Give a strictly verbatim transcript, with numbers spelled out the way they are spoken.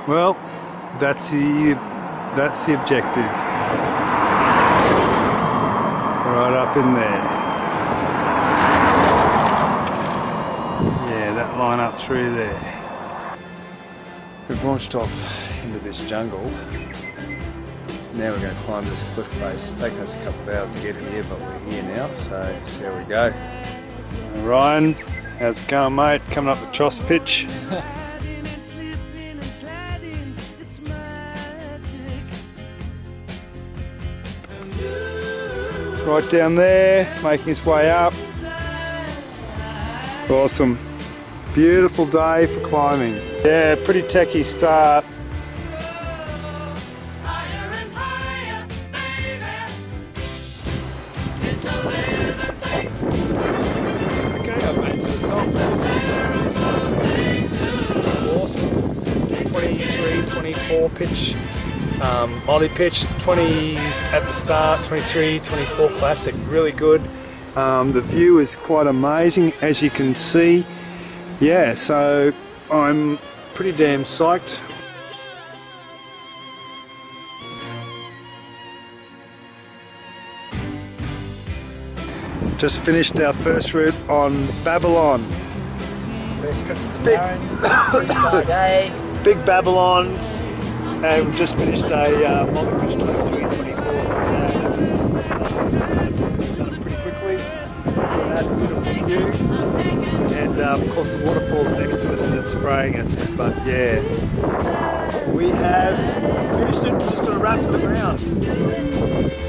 Well, that's the that's the objective. Right up in there. Yeah, that line up through there. We've launched off into this jungle. Now we're going to climb this cliff face. It's taken us a couple of hours to get here, but we're here now, so see how we go. Ryan, how's it going, mate? Coming up the Choss pitch. Right down there, making his way up. Awesome. Beautiful day for climbing. Yeah, pretty techie start. Okay, I've made it to the top. Awesome. twenty-three, twenty-four pitch. Um, Molly pitch, twenty at the start, twenty-three, twenty-four classic, really good. Um, the view is quite amazing, as you can see. Yeah, so I'm pretty damn psyched. Just finished our first route on Babylon. First trip to the three-star day. Big Babylons. And we've just finished a uh, Molly pitch twenty-three, twenty-four. Done it pretty quickly. Had a beautiful view. And um, of course the waterfall's next to us and it's spraying us. But yeah, we have finished it. Just got to wrap to the ground.